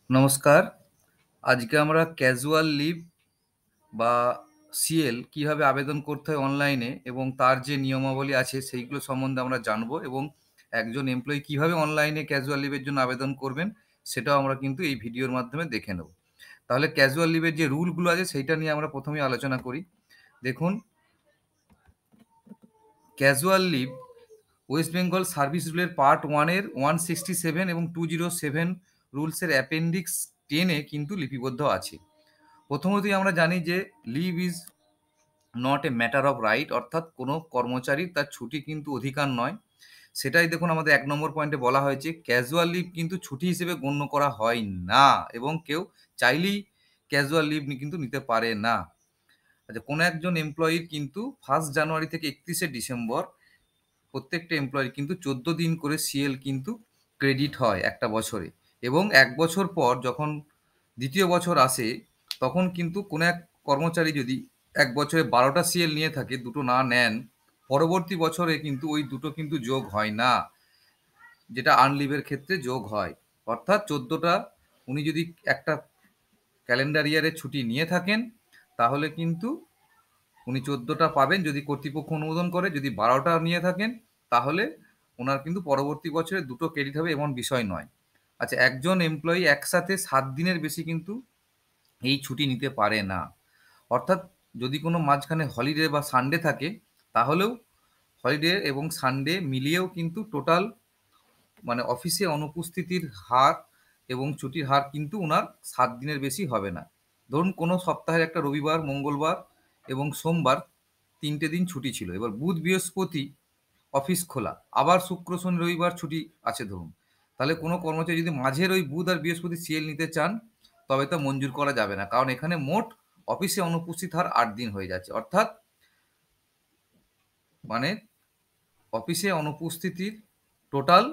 নমস্কার। আজকে আমরা ক্যাজুয়াল লিভ বা সিএল কিভাবে আবেদন করতে হয় অনলাইনে এবং তার যে নিয়মাবলী আছে সেইগুলো সম্বন্ধে আমরা জানবো এবং একজন এমপ্লয়ি কিভাবে অনলাইনে ক্যাজুয়াল লিভের জন্য আবেদন করবেন সেটাও আমরা কিন্তু এই ভিডিওর মাধ্যমে দেখে নেব। তাহলে ক্যাজুয়াল লিভের যে রুলগুলো আছে সেইটা নিয়ে আমরা প্রথমেই আলোচনা করি। দেখুন, casual leave West Bengal service রুলের পার্ট 1 এর 167 এবং 207 রুলসের অ্যাপেন্ডিক্স 10 এ কিন্তু লিপিবদ্ধ আছে। প্রথমতই আমরা জানি যে leave is not a matter of right, অর্থাৎ কোনো কর্মচারীর তার ছুটি কিন্তু অধিকার নয়। সেটাই দেখুন আমাদের ১ নম্বর পয়েন্টে বলা হয়েছে ক্যাজুয়াল লিভ কিন্তু ছুটি হিসেবে গণ্য করা হয় না এবং কেউ চাইলেই ক্যাজুয়াল লিভ কিন্তু নিতে পারে না। আচ্ছা, কোনো একজন এমপ্লয়ির কিন্তু 1 জানুয়ারি থেকে 31 ডিসেম্বর প্রত্যেকটা এমপ্লয়ির কিন্তু 14 দিন করে সিএল কিন্তু ক্রেডিট হয় একটা বছরে এবং 1 বছর পর যখন দ্বিতীয় বছর আসে তখন কিন্তু কোনো এক কর্মচারী যদি 1 বছরে 12টা সিএল নিয়ে থাকে, দুটো না নেন, পরবর্তী বছরে কিন্তু ওই দুটো কিন্তু যোগ হয় না, যেটা আর্ন লিভের ক্ষেত্রে যোগ হয়। অর্থাৎ 14টা উনি যদি একটা ক্যালেন্ডার ইয়ারে ছুটি নিয়ে থাকেন তাহলে কিন্তু উনি 14টা পাবেন যদি কর্তৃপক্ষ অনুমোদন করে। যদি 12টা নিয়ে থাকেন তাহলে ওনার কিন্তু পরবর্তী বছরে দুটো ক্রেডিট হবে এমন বিষয় নয়। আচ্ছা, একজন এমপ্লয়ি একসাথে 7 দিনের বেশি কিন্তু এই ছুটি নিতে পারে না। অর্থাৎ যদি কোনো মাঝখানে হলিডে বা সানডে থাকে তাহলেও হলিডে এবং সানডে মিলিয়েও কিন্তু টোটাল মানে অফিসে অনুপস্থিতির হার এবং ছুটির হার কিন্তু উনার 7 দিনের বেশি হবে না। ধরুন কোনো সপ্তাহের একটা রবিবার, মঙ্গলবার এবং সোমবার ৩ টে দিন ছুটি ছিল। এবার বুধ, বৃহস্পতি অফিস খোলা। আবার শুক্র, শনি, রবিবার ছুটি আছে ধরুন। তাহলে কোনো কর্মচারী যদি মাঝের ওই বুধ আর বৃহস্পতি সিএল নিতে চান তবে তা মঞ্জুর করা যাবে না। কারণ এখানে মোট অফিসে অনুপস্থিত হার ৮ দিন হয়ে যাচ্ছে। অর্থাৎ মানে অফিসে অনুপস্থিতির টোটাল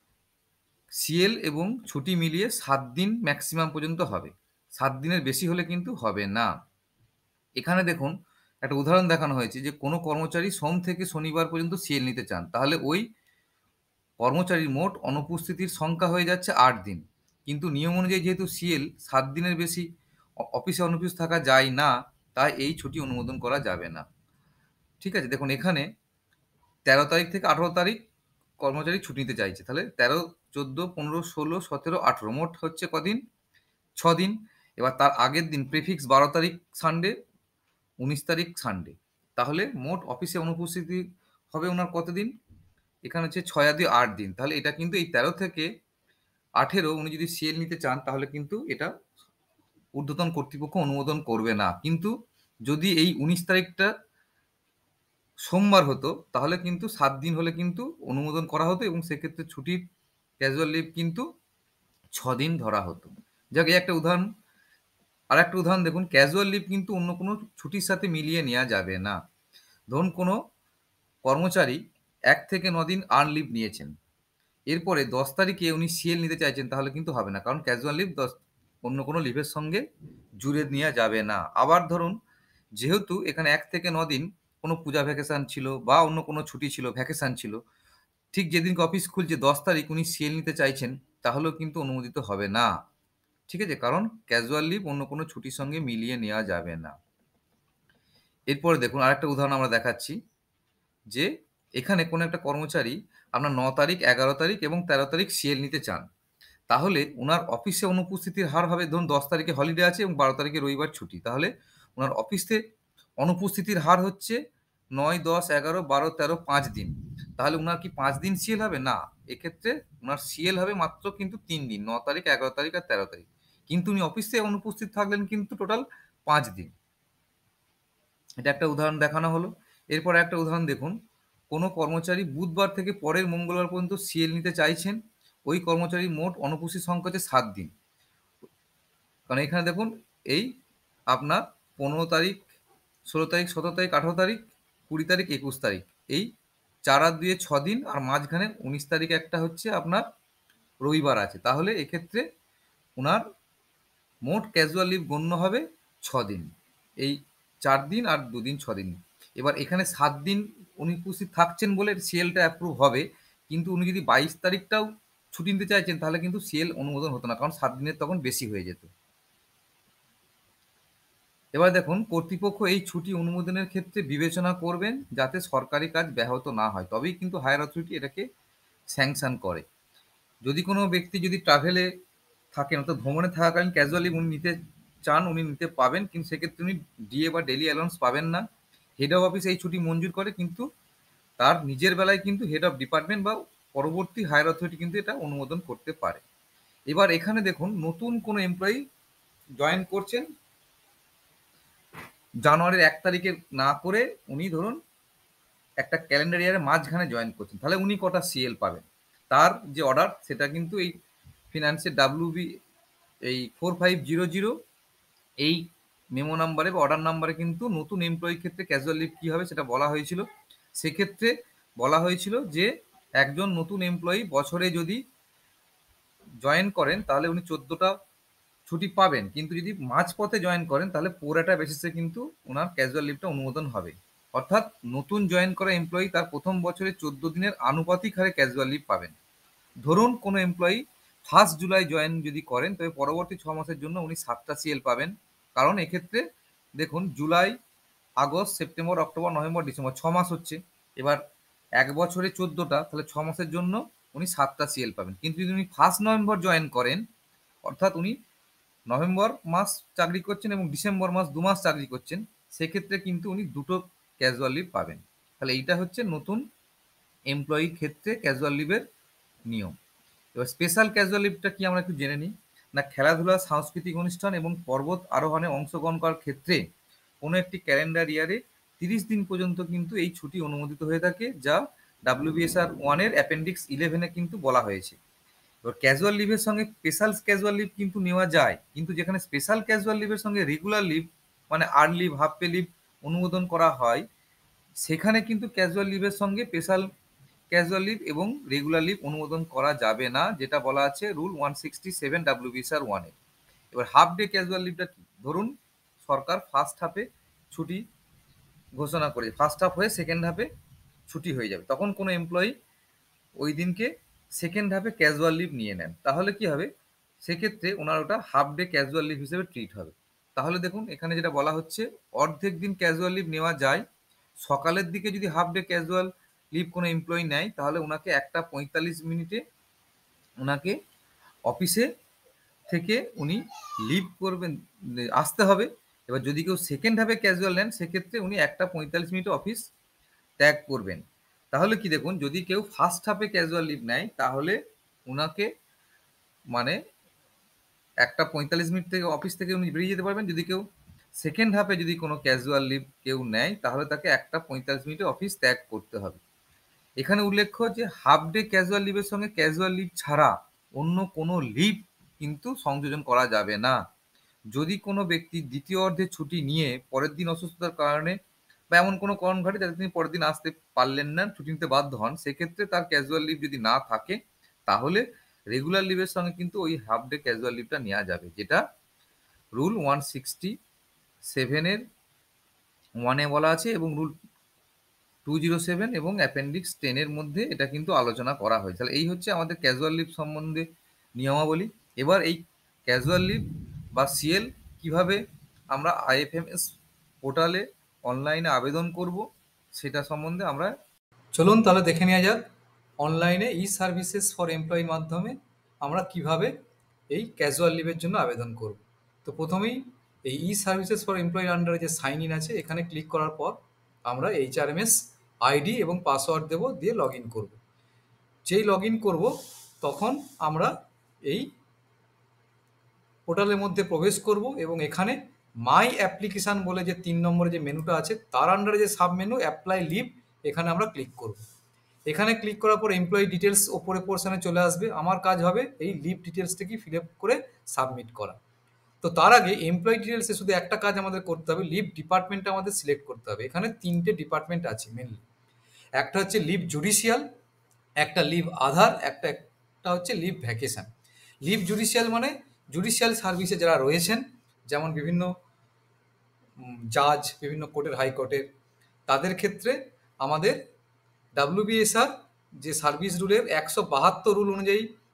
সিএল এবং ছুটি মিলিয়ে 7 দিন ম্যাক্সিমাম পর্যন্ত হবে। 7 দিনের বেশি হলে কিন্তু হবে না। এখানে দেখুন একটা উদাহরণ দেখানো হয়েছে যে কোনো কর্মচারী সোম থেকে শনিবার পর্যন্ত সিএল নিতে চান। তাহলে ওই কর্মচারীর মোট অনুপস্থিতির সংখ্যা হয়ে যাচ্ছে ৮ দিন। কিন্তু নিয়ম অনুযায়ী যেহেতু সিএল ৭ দিনের বেশি অফিসে অনুপস্থিত থাকা যায় না, তাই এই ছুটি অনুমোদন করা যাবে না। ঠিক আছে? দেখুন এখানে ১৩ তারিখ থেকে ১৮ তারিখ কর্মচারী ছুটি নিতে চাইছে। তাহলে ১৩, ১৪, ১৫, ১৬, ১৭, ১৮ মোট হচ্ছে কদিন? ৬ দিন। এবার তার আগের দিন প্রিফিক্স ১২ তারিখ সানডে, ১৯ তারিখ সানডে। তাহলে মোট অফিসে অনুপস্থিতি হবে উনার কতদিন? এখানে হচ্ছে ৬ আর ২ ৮ দিন। তাহলে এটা কিন্তু এই ১৩ থেকে ১৮ উনি যদি সিএল নিতে চান তাহলে কিন্তু এটা ঊর্ধ্বতন কর্তৃপক্ষ অনুমোদন করবে না। কিন্তু যদি এই ১৯ তারিখটা সোমবার হতো তাহলে কিন্তু ৭ দিন হলে কিন্তু অনুমোদন করা হতো এবং সেক্ষেত্রে ছুটির ক্যাজুয়াল লিভ কিন্তু ৬ দিন ধরা হতো। যাক, এই একটা উদাহরণ। আরেকটা উদাহরণ দেখুন, ক্যাজুয়াল লিভ কিন্তু অন্য কোনো ছুটির সাথে মিলিয়ে নেওয়া যাবে না। ধরুন কোনো কর্মচারী ১ থেকে ৯ দিন আর্ন লিভ নিয়েছেন। এরপরে ১০ তারিখে উনি সিএল নিতে চাইছেন তাহলে কিন্তু হবে না। কারণ ক্যাজুয়াল লিভ অন্য কোনো লিভের সঙ্গে জুড়ে নেওয়া যাবে না। আবার ধরুন যেহেতু এখানে ১ থেকে ৯ দিন কোনো পূজা ভ্যাকেশন ছিল বা অন্য কোনো ছুটি ছিল, ভ্যাকেশন ছিল, ঠিক যেদিনকে অফিস খুলছে ১০ তারিখ উনি সিএল নিতে চাইছেন তাহলেও কিন্তু অনুমোদিত হবে না। ঠিক আছে? কারণ ক্যাজুয়াল লিভ অন্য কোনো ছুটির সঙ্গে মিলিয়ে নেওয়া যাবে না। এরপরে দেখুন আরেকটা উদাহরণ আমরা দেখাচ্ছি যে এখানে কোনো একটা কর্মচারী আপনার ৯ তারিখ, ১১ তারিখ এবং ১৩ তারিখ সিএল নিতে চান। তাহলে উনার অফিসে অনুপস্থিতির হার হবে, ধরুন ১০ তারিখে হলিডে আছে এবং ১২ তারিখে রবিবার ছুটি। তাহলে উনার অফিসে অনুপস্থিতির হার হচ্ছে ৯, ১০, ১১, ১২, ১৩ ৫ দিন। তাহলে উনার কি ৫ দিন সিএল হবে? না। এক্ষেত্রে উনার সিএল হবে মাত্র কিন্তু ৩ দিন। ৯ তারিখ, ১১ তারিখ আর ১৩ তারিখ। কিন্তু উনি অফিসে অনুপস্থিত থাকলেন কিন্তু টোটাল ৫ দিন। এটা একটা উদাহরণ দেখানো হলো। এরপর একটা উদাহরণ দেখুন, কোনো কর্মচারী বুধবার থেকে পরের মঙ্গলবার পর্যন্ত সিএল নিতে চাইছেন। ওই কর্মচারীর মোট অনুপস্থিত সংখ্যা হচ্ছে ৭ দিন। কারণ এখানে দেখুন এই আপনার ১৫ তারিখ, ১৬ তারিখ, ১৭ তারিখ, ১৮ তারিখ, ২০ তারিখ, ২১ তারিখ। এই ৪ আর ২ এ ৬ দিন আর মাঝখানে ১৯ তারিখে একটা হচ্ছে আপনার রবিবার আছে। তাহলে এক্ষেত্রে উনার মোট ক্যাজুয়াল লিভ গণ্য হবে ৬ দিন। এই ৪ দিন আর ২ দিন ৬ দিন। এবার এখানে ৭ দিন উনি উপস্থিত থাকছেন বলে সিএলটা অ্যাপ্রুভ হবে। কিন্তু উনি যদি ২২ তারিখটাও ছুটি নিতে চাইছেন তাহলে কিন্তু সিএল অনুমোদন হতো না, কারণ 7 দিনের তখন বেশি হয়ে যেত। এবার দেখুন, কর্তৃপক্ষ এই ছুটি অনুমোদনের ক্ষেত্রে বিবেচনা করবেন যাতে সরকারি কাজ ব্যাহত না হয়, তবেই কিন্তু হায়ার অথরিটি এটাকে স্যাংশন করে। যদি কোনো ব্যক্তি যদি ট্রাভেলে থাকেন, অর্থাৎ ভ্রমণে থাকাকালীন ক্যাজুয়াল লিভ উনি নিতে চান, উনি নিতে পাবেন, কিন্তু সেক্ষেত্রে উনি ডিএ বা ডেলি অ্যালাউন্স পাবেন না। হেড অফ অফিস এই ছুটি মঞ্জুর করে, কিন্তু তার নিজের বেলায় কিন্তু হেড অফ ডিপার্টমেন্ট বা পরবর্তী হায়ার অথরিটি কিন্তু এটা অনুমোদন করতে পারে। এবার এখানে দেখুন, নতুন কোনো এমপ্লয়ি জয়েন করছেন জানুয়ারির 1 তারিখে না করে, উনি ধরুন একটা ক্যালেন্ডার ইয়ারের মাঝখানে জয়েন করছেন, তাহলে উনি কটা সিএল পাবেন? তার যে অর্ডার সেটা কিন্তু এই ফিনান্সের ডাব্লিউবি এই 4500 এই মেমো নাম্বারে বা অর্ডার নাম্বারে কিন্তু নতুন এমপ্লয়ির ক্ষেত্রে ক্যাজুয়াল লিভ কী হবে সেটা বলা হয়েছিল। সেক্ষেত্রে বলা হয়েছিল যে একজন নতুন এমপ্লয়ি বছরে যদি জয়েন করেন তাহলে উনি 14টা ছুটি পাবেন, কিন্তু যদি মাঝপথে জয়েন করেন তাহলে পোরাটা বেসিসে কিন্তু ওনার ক্যাজুয়াল লিভটা অনুমোদন হবে। অর্থাৎ নতুন জয়েন করা এমপ্লয়ি তার প্রথম বছরে 14 দিনের আনুপাতিক হারে ক্যাজুয়াল লিভ পাবেন। ধরুন কোনো এমপ্লয়ি 1 জুলাই জয়েন যদি করেন, তবে পরবর্তী 6 মাসের জন্য উনি 7টা সিএল পাবেন। কারণ এক্ষেত্রে দেখুন, July, August, September, October, November, December 6 মাস হচ্ছে। এবার 1 বছরে 14টা, তাহলে 6 মাসের জন্য উনি 7টা সিএল পাবেন। কিন্তু যদি উনি 1 নভেম্বর জয়েন করেন, অর্থাৎ উনি নভেম্বর মাস চাকরি করছেন এবং ডিসেম্বর মাস 2 মাস চাকরি করছেন, সেক্ষেত্রে কিন্তু উনি দুটো ক্যাজুয়াল লিভ পাবেন। তাহলে এইটা হচ্ছে নতুন এমপ্লয়ির ক্ষেত্রে ক্যাজুয়াল লিভের নিয়ম। এবার স্পেশাল ক্যাজুয়াল লিভটা কি আমরা একটু জেনে নিই। না, খেলাধুলা, সাংস্কৃতিক অনুষ্ঠান এবং পর্বত আরোহণে অংশগ্রহণ করার ক্ষেত্রে কোনো একটি ক্যালেন্ডার ইয়ারে 30 দিন পর্যন্ত কিন্তু এই ছুটি অনুমোদিত হয়ে থাকে, যা WBSR-1 অ্যাপেন্ডিক্স 11 কিন্তু বলা হয়েছে। এবার ক্যাজুয়াল লিভের সঙ্গে স্পেশাল ক্যাজুয়াল লিভ কিন্তু নেওয়া যায়, কিন্তু যেখানে স্পেশাল ক্যাজুয়াল লিভের সঙ্গে রেগুলার লিভ মানে earn leave, half pay leave অনুমোদন করা হয়, সেখানে কিন্তু ক্যাজুয়াল লিভের সঙ্গে স্পেশাল ক্যাজুয়াল লিভ এবং রেগুলার লিভ অনুমোদন করা যাবে না, যেটা বলা আছে রুল 167 WBSR-1 এ। এবার হাফ ডে ক্যাজুয়াল লিভটা কি? ধরুন সরকার ফার্স্ট হাফে ছুটি ঘোষণা করে, ফার্স্ট হাফ হয়ে সেকেন্ড হাফে ছুটি হয়ে যাবে, তখন কোনো এমপ্লয়ি ওই দিনকে সেকেন্ড হাফে ক্যাজুয়াল লিভ নিয়ে নেন, তাহলে কি হবে? সেক্ষেত্রে ওনার ওটা হাফ ডে ক্যাজুয়াল লিভ হিসেবে ট্রিট হবে। তাহলে দেখুন, এখানে যেটা বলা হচ্ছে, অর্ধেক দিন ক্যাজুয়াল লিভ নেওয়া যায়। সকালের দিকে যদি হাফ ডে ক্যাজুয়াল লিভ কোনো এমপ্লয়ি নেয়, তাহলে ওনাকে 1টা 45 মিনিটে ওনাকে অফিসে থেকে উনি লিভ করবেন, আসতে হবে। এবার যদি কেউ সেকেন্ড হাফে ক্যাজুয়াল নেন, সেক্ষেত্রে উনি 1টা 45 মিনিটে অফিস ত্যাগ করবেন। তাহলে কি দেখুন, যদি কেউ ফার্স্ট হাফে ক্যাজুয়াল লিভ নেয়, তাহলে ওনাকে মানে 1টা 45 মিনিট থেকে অফিস থেকে উনি বেরিয়ে যেতে পারবেন। যদি কেউ সেকেন্ড হাফে যদি কোনো ক্যাজুয়াল লিভ কেউ নেয়, তাহলে তাকে 1টা 45 মিনিটে অফিস ত্যাগ করতে হবে। এখানে উল্লেখ্য যে হাফ ডে ক্যাজুয়াল লিভের সঙ্গে ক্যাজুয়াল লিভ ছাড়া অন্য কোনো লিভ কিন্তু সংযোজন করা যাবে না। যদি কোনো ব্যক্তি দ্বিতীয় অর্ধে ছুটি নিয়ে পরের দিন অসুস্থতার কারণে বা এমন কোনো কারণ ঘটে যাতে তিনি পরের দিন আসতে পারলেন না, ছুটি নিতে বাধ্য হন, সেক্ষেত্রে তার ক্যাজুয়াল লিভ যদি না থাকে, তাহলে রেগুলার লিভের সঙ্গে কিন্তু ওই হাফ ডে ক্যাজুয়াল লিভটা নেওয়া যাবে, যেটা রুল 167-1 বলা আছে, এবং রুল 207 এবং অ্যাপেন্ডিক্স 10 মধ্যে এটা কিন্তু আলোচনা করা হয়েছে। তাহলে এই হচ্ছে আমাদের ক্যাজুয়াল লিভ সম্বন্ধে নিয়মাবলী। এবার এই ক্যাজুয়াল লিভ বা সিএল কিভাবে আমরা আইএফএমএস পোর্টালে অনলাইনে আবেদন করব, সেটা সম্বন্ধে আমরা চলুন তাহলে দেখে নেওয়া যাক। অনলাইনে ই সার্ভিসেস ফর এমপ্লয়ির মাধ্যমে আমরা কিভাবে এই ক্যাজুয়াল লিভের জন্য আবেদন করব। তো প্রথমেই এই ই সার্ভিসেস ফর এমপ্লয়ির আন্ডারে যে সাইন ইন আছে, এখানে ক্লিক করার পর আমরা HRMS আইডি এবং পাসওয়ার্ড দেব, দিয়ে লগ ইন করবো। যেই লগ ইন করবো, তখন আমরা এই পোর্টালের মধ্যে প্রবেশ করব এবং এখানে মাই অ্যাপ্লিকেশান বলে যে 3 নম্বরে যে মেনুটা আছে, তার আন্ডারে যে সাব মেনু অ্যাপ্লাই লিভ, এখানে আমরা ক্লিক করব। এখানে ক্লিক করার পর এমপ্লয়ি ডিটেলস ওপরে পোর্শনে চলে আসবে। আমার কাজ হবে এই লিভ ডিটেলসটাকে ফিল আপ করে সাবমিট করা। তো তার আগে এমপ্লয়ি ডিটেলসে শুধু একটা কাজ আমাদের করতে হবে, লিভ ডিপার্টমেন্টটা আমাদের সিলেক্ট করতে হবে। এখানে 3টে ডিপার্টমেন্ট আছে মেনলি। একটা হচ্ছে লিভ জুডিশিয়াল, একটা লিভ আধার, একটা হচ্ছে লিভ ভ্যাকেশন। লিভ জুডিশিয়াল মানে জুডিশিয়াল সার্ভিসে যারা রয়েছেন, যেমন বিভিন্ন জাজ, বিভিন্ন কোর্টের, হাইকোর্টের, তাদের ক্ষেত্রে আমাদের WBSR যে সার্ভিস রুলের 172 রুল অনুযায়ী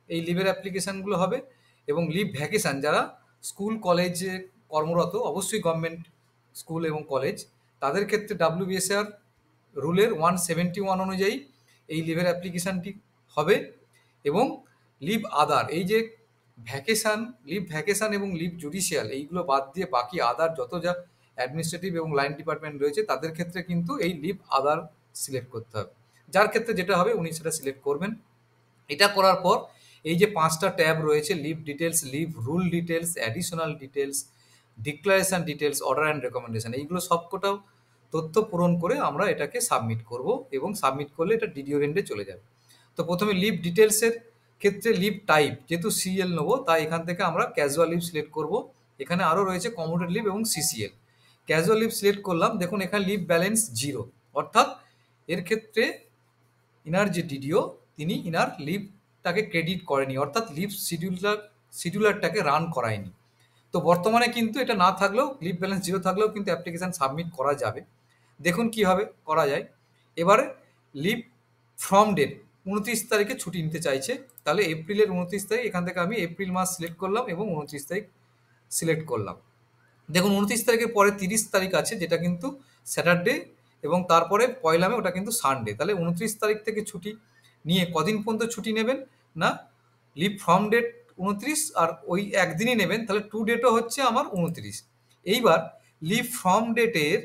এই লিভের অ্যাপ্লিকেশানগুলো হবে। এবং লিভ ভ্যাকেশান যারা স্কুল কলেজে কর্মরত, অবশ্যই গভর্নমেন্ট স্কুল এবং কলেজ, তাদের ক্ষেত্রে ডাব্লিউবিএসআর রুলের 171 অনুযায়ী এই লিভের অ্যাপ্লিকেশানটি হবে। এবং লিভ আদার, এই যে ভ্যাকেশান, লিভ ভ্যাকেশান এবং লিভ জুডিশিয়াল, এইগুলো বাদ দিয়ে বাকি আদার যত যা অ্যাডমিনিস্ট্রেটিভ এবং লাইন ডিপার্টমেন্ট রয়েছে তাদের ক্ষেত্রে কিন্তু এই লিভ আদার সিলেক্ট করতে হবে। যার ক্ষেত্রে যেটা হবে উনি সেটা সিলেক্ট করবেন। এটা করার পর এই যে 5টা ট্যাব রয়েছে, leave details, leave rule details, additional details, declaration details, order and recommendation, এইগুলো সবকটাও তথ্য পূরণ করে আমরা এটাকে সাবমিট করব এবং সাবমিট করলে এটা ডিডিওর এন্ডে চলে যাবে। তো প্রথমে লিভ ডিটেলসের ক্ষেত্রে লিভ টাইপ, যেহেতু সিএল নেবো তাই এখান থেকে আমরা ক্যাজুয়াল লিভ সিলেক্ট করব। এখানে আরও রয়েছে কমোডেড লিভ এবং সিসিএল। ক্যাজুয়াল লিভ সিলেক্ট করলাম, দেখুন এখানে লিভ ব্যালেন্স 0, অর্থাৎ এর ক্ষেত্রে ইনার যে ডিডিও তিনি ইনার লিভটাকে ক্রেডিট করেনি, অর্থাৎ লিভ শিডিউলারটাকে রান করায়নি। তো বর্তমানে কিন্তু এটা না থাকলেও, লিভ ব্যালেন্স 0 থাকলেও কিন্তু অ্যাপ্লিকেশান সাবমিট করা যাবে। দেখুন কীভাবে করা যায়। এবারে লিভ ফ্রম ডেট, 29 তারিখে ছুটি নিতে চাইছে, তাহলে এপ্রিলের 29 তারিখ, এখান থেকে আমি এপ্রিল মাস সিলেক্ট করলাম এবং 29 তারিখ সিলেক্ট করলাম। দেখুন 29 তারিখের পরে 30 তারিখ আছে, যেটা কিন্তু স্যাটারডে, এবং তারপরে 1 মে ওটা কিন্তু সানডে। তাহলে 29 তারিখ থেকে ছুটি নিয়ে কদিন পর্যন্ত ছুটি নেবেন না, লিভ ফ্রম ডেট 29 আর ওই একদিনই নেবেন, তাহলে টু ডেটও হচ্ছে আমার 29। এইবার লিভ ফ্রম ডেটের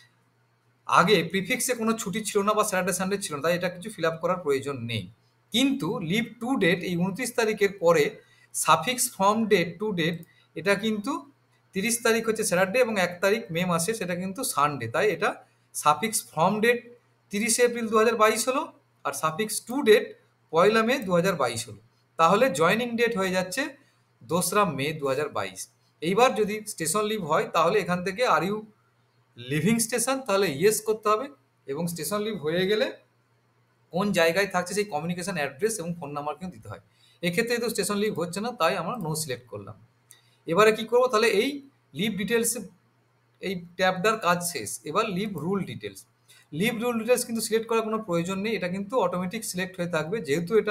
আগে প্রিফিক্সে কোনো ছুটি ছিল না বা স্যাটারডে সানডে ছিল না, তাই এটা কিছু ফিল আপ করার প্রয়োজন নেই। কিন্তু লিভ টু ডেট, এই 29 তারিখের পরে suffix from date to date, এটা কিন্তু 30 তারিখ হচ্ছে স্যাটারডে এবং 1 তারিখ মে মাসে সেটা কিন্তু সানডে, তাই এটা সাফিক্স ফ্রম ডেট 30 এপ্রিল 2022 হলো, আর সাফিক্স টু ডেট 1 মে 2022 হলো। তাহলে জয়নিং ডেট হয়ে যাচ্ছে 2রা মে 2022। এইবার যদি স্টেশন লিভ হয় তাহলে এখান থেকে আর ইউ লিভিং স্টেশন, তাহলে ইয়েস করতে হবে, এবং স্টেশন লিভ হয়ে গেলে কোন জায়গায় থাকছে সেই কমিউনিকেশন অ্যাড্রেস এবং ফোন নাম্বার কিন্তু দিতে হয়। এক্ষেত্রে তো স্টেশন লিভ হচ্ছে না, তাই আমরা নো সিলেক্ট করলাম। এবারে কি করব, তাহলে এই লিভ ডিটেলস, এই ট্যাবটার কাজ শেষ। এবার leave rule details, leave rule details কিন্তু সিলেক্ট করার কোনো প্রয়োজন নেই, এটা কিন্তু অটোমেটিক সিলেক্ট হয়ে থাকবে, যেহেতু এটা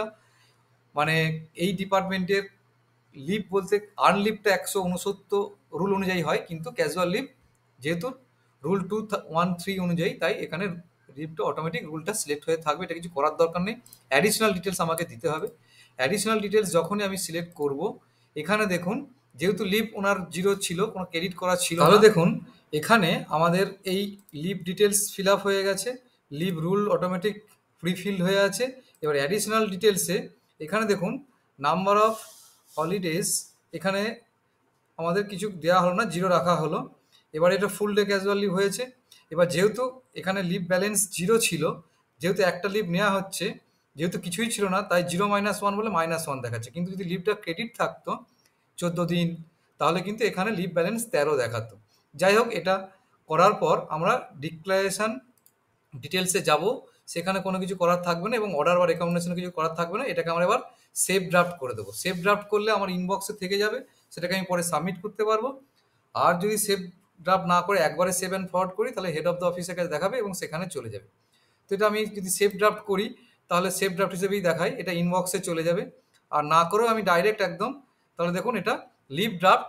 মানে এই ডিপার্টমেন্টের লিভ বলতে আর্ন লিভটা 169 রুল অনুযায়ী হয়, কিন্তু ক্যাজুয়াল লিভ যেহেতু রুল 213 অনুযায়ী, তাই এখানে লিভটা অটোমেটিক রুলটা সিলেক্ট হয়ে থাকবে, এটা কিছু করার দরকার নেই। অ্যাডিশনাল ডিটেলস আমাকে দিতে হবে। অ্যাডিশনাল ডিটেলস যখনই আমি সিলেক্ট করব, এখানে দেখুন যেহেতু লিভ ওনার 0 ছিল, কোনো ক্রেডিট করা ছিল না, তাহলে দেখুন এখানে আমাদের এই লিভ ডিটেলস ফিল আপ হয়ে গেছে, লিভ রুল অটোমেটিক প্রিফিল্ড হয়ে আছে। এবার অ্যাডিশনাল ডিটেলসে এখানে দেখুন নাম্বার অফ হলিডেজ, এখানে আমাদের কিছু দেওয়া হলো না, 0 রাখা হলো। এবার এটা ফুল ডে ক্যাজুয়াল লিভ হয়েছে। এবার যেহেতু এখানে লিভ ব্যালেন্স 0 ছিল, যেহেতু একটা লিভ নেওয়া হচ্ছে, যেহেতু কিছুই ছিল না, তাই 0-1 বলে -1 দেখাচ্ছে। কিন্তু যদি লিভটা ক্রেডিট থাকতো 14 দিন, তাহলে কিন্তু এখানে লিভ ব্যালেন্স 13 দেখাতো। যাই হোক, এটা করার পর আমরা ডিক্লারেশন ডিটেলসে যাব, সেখানে কোনো কিছু করার থাকবে না এবং অর্ডার বা রেকমেন্ডেশনে কিছু করার থাকবে না। এটাকে আমরা এবার সেভ ড্রাফট করে দেবো। সেভ ড্রাফট করলে আমার ইনবক্সে থেকে যাবে, সেটাকে আমি পরে সাবমিট করতে পারবো। আর যদি সেভ ড্রাফট না করে একবারে সেভ অ্যান্ড ফরওয়ার্ড করি, তাহলে হেড অফ দ্য অফিসের কাছে দেখাবে এবং সেখানে চলে যাবে। তো এটা আমি যদি সেভ ড্রাফট করি, তাহলে সেভ ড্রাফট হিসেবেই দেখায়, এটা ইনবক্সে চলে যাবে। আর না করেও আমি ডাইরেক্ট একদম, তাহলে দেখুন এটা লিভ ড্রাফট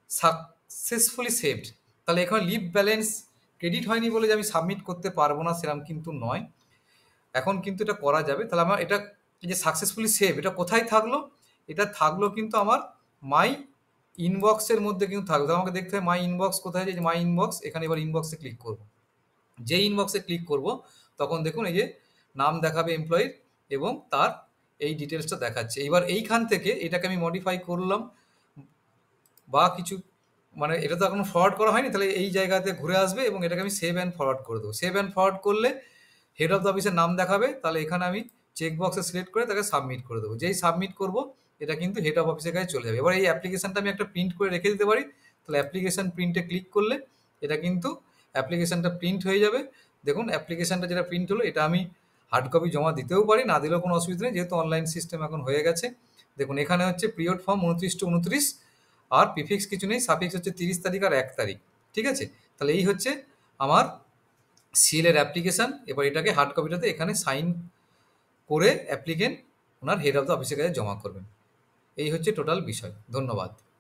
সাকসেসফুলি সেভড। তাহলে এখানে লিভ ব্যালেন্স ক্রেডিট হয়নি বলে যে আমি সাবমিট করতে পারবো না সেরকম কিন্তু নয়, এখন কিন্তু এটা করা যাবে। তাহলে আমার এটা, এই যে সাকসেসফুলি সেভ, এটা কোথায় থাকলো, এটা থাকলো কিন্তু আমার মাই ইনবক্সের মধ্যে কিন্তু থাকবে। তো আমাকে দেখতে হবে মাই ইনবক্স কোথায়, যে মাই ইনবক্স, এখানে এবার ইনবক্সে ক্লিক করব। যে ইনবক্সে ক্লিক করব তখন দেখুন এই যে নাম দেখাবে এমপ্লয়ির এবং তার এই ডিটেলসটা দেখাচ্ছে। এবার এইখান থেকে এটাকে আমি মডিফাই করলাম বা কিছু, মানে এটা তো এখনো ফরওয়ার্ড করা হয়নি, তাহলে এই জায়গাতে ঘুরে আসবে এবং এটাকে আমি সেভ অ্যান্ড ফরওয়ার্ড করে দেবো। সেভ অ্যান্ড ফরওয়ার্ড করলে হেড অফ দ্য অফিসের নাম দেখাবে, তাহলে এখানে আমি চেকবক্সে সিলেক্ট করে তাকে সাবমিট করে দেবো। যেই সাবমিট করব, এটা কিন্তু হেড অফ অফিসের কাছে চলে যাবে। এবার এই অ্যাপ্লিকেশনটা আমি একটা প্রিন্ট করে রেখে দিতে পারি, তাহলে অ্যাপ্লিকেশন প্রিন্টে ক্লিক করলে এটা কিন্তু অ্যাপ্লিকেশনটা প্রিন্ট হয়ে যাবে। দেখুন অ্যাপ্লিকেশনটা যেটা প্রিন্ট হলো, এটা আমি হার্ড কপি জমা দিতেও পারি, না দিলেও কোনো অসুবিধা নেই, যেহেতু অনলাইন সিস্টেম এখন হয়ে গেছে। দেখুন এখানে হচ্ছে পিরিয়ড ফর্ম 29-29, আর প্রিফিক্স কিছু নেই, সাফিক্স হচ্ছে 30 তারিখ আর 1 তারিখ। ঠিক আছে, তাহলে এই হচ্ছে আমার সিএলের অ্যাপ্লিকেশান। এবার এটাকে হার্ড কপিটাতে এখানে সাইন করে অ্যাপ্লিকেন্ট ওনার হেড অফ দ্য অফিসের কাছে জমা করবেন। এই হচ্ছে টোটাল বিষয়। ধন্যবাদ।